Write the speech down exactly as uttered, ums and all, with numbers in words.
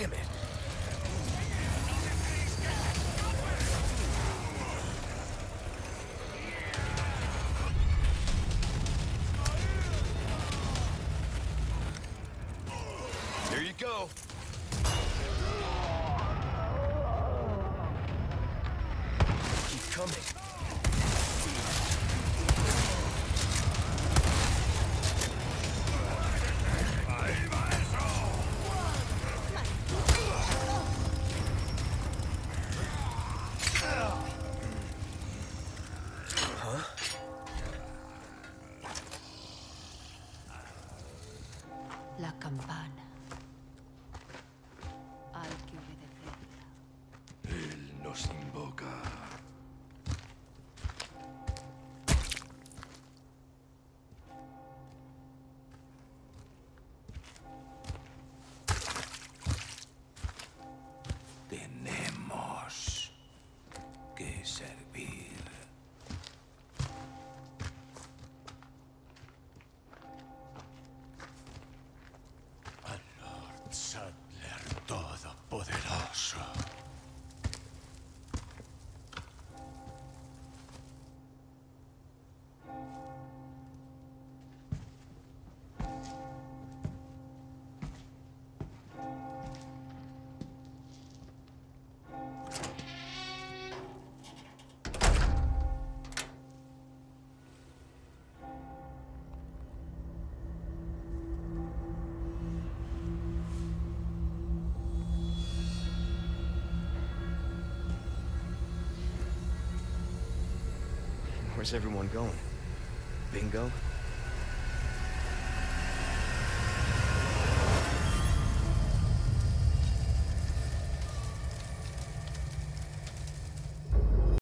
Damn it. There you go. Keep coming. La campana. Hay que obedecerla. Él nos invoca. Tenemos que servir. Al Lord Sadler Todopoderoso. Where's everyone going? Bingo?